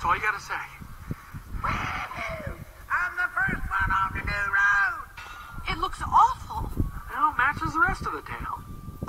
all you gotta say. I'm the first one on the new road. It looks awful. Well, it matches the rest of the town.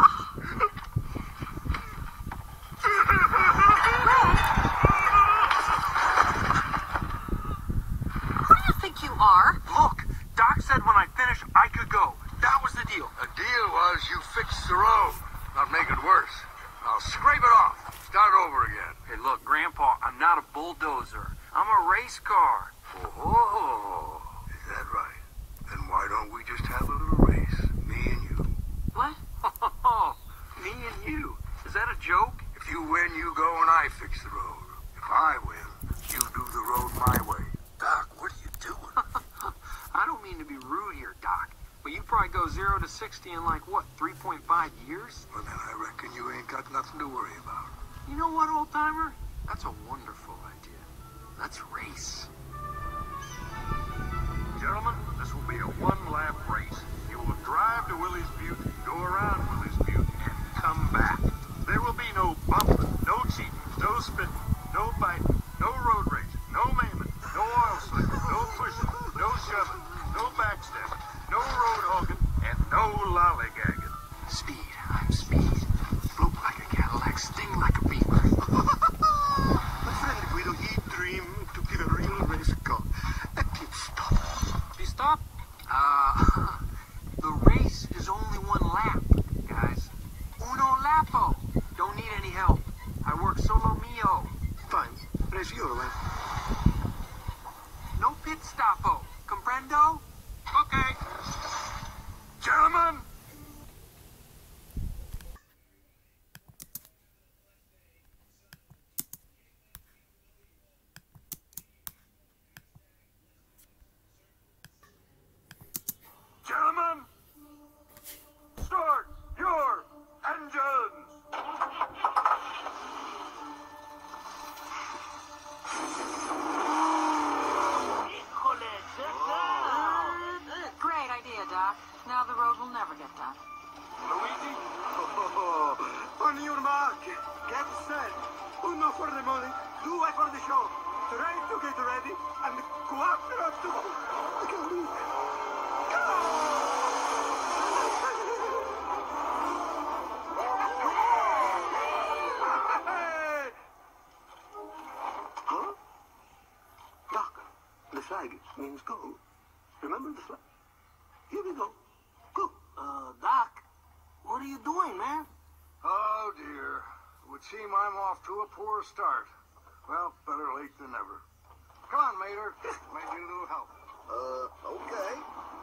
Who do you think you are? Look, Doc said when I finish, I could go. That was the deal. The deal was you fixed the road. Not make it worse. I'll scrape it off. Start over again. Hey, look, Grandpa, I'm not a bulldozer. I'm a race car. Oh, is that right? Then why don't we just have a little race? Me and you. What? Me and you. Is that a joke? If you win, you go and I fix the road. If I win, you do the road my way. Doc, what are you doing? I don't mean to be rude here, Doc, but you probably go 0 to 60 in like, what, 3.5 years? Well, then I reckon you ain't got nothing to worry about. You know what, old-timer? That's a wonderful idea. Let's race. Gentlemen, this will be a one-lap race. You will drive to Willie's Butte, go around Willie's Butte, and come back. There will be no bumping, no cheating, no spitting, no fighting, no road raging, no maiming, no oil slipping, no pushing, no shoving, no backstabbing, no road hogging, and no lollygagging. Speed, I'm speed. Float like a Cadillac, sting like a beaver. My friend Guido, he dreamed to be a real race car. A pit stop. You stop? The race is only one lap, guys. Uno lapo. Don't need any help. I work solo mio. Fine. Race your way. No pit stopo. Comprendo? Okay. Gentlemen, start your engines! Great idea, Doc. Now the road will never get done. Luigi, On your mark. Get set. Uno for the money, due for the show. Try to get ready, and cuatro to go. Huh? Doc, the flag means go. Remember the flag? Here we go. Go. Doc, what are you doing, man? Oh, dear. It would seem I'm off to a poor start. Well, better late than never. Come on, Mater. Might need a little help. Okay.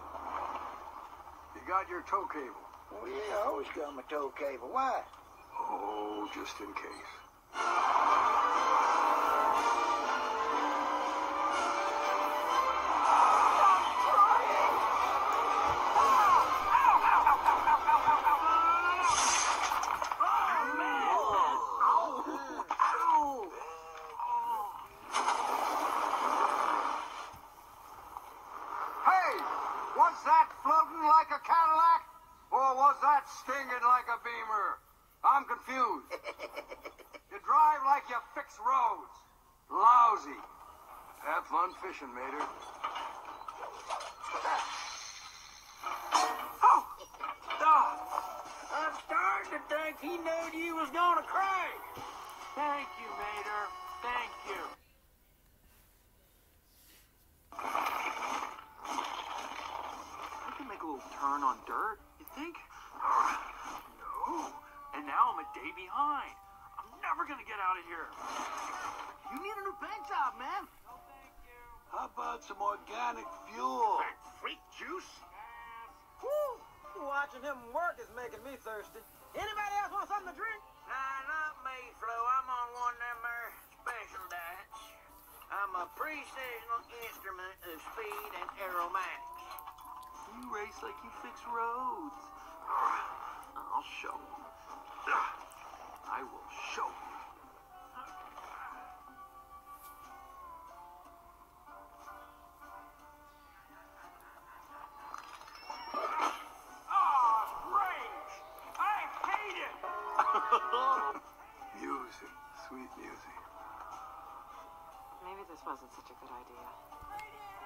You got your tow cable? Oh, yeah, I always got my tow cable. Why? Oh, just in case. Was that floating like a Cadillac? Or was that stinging like a Beamer? I'm confused. You drive like you fix roads. Lousy. Have fun fishing, Mater. Oh! Doc, I'm starting to think he knew you was gonna crash. Thank you, Mater. Thank you. I can make a little turn on dirt, you think? No. And now I'm a day behind. I'm never gonna get out of here. You need a new paint job, man. No, thank you. How about some organic fuel? That freak juice? Whew! Watching him work is making me thirsty. Anybody else want something to drink? Nah, not me, Flo. I'm on one of them special diets. I'm a pre-seasonal instrument of speed and aeromatics. You race like you fix roads. I'll show you. I will show you. Music, sweet music. Maybe this wasn't such a good idea.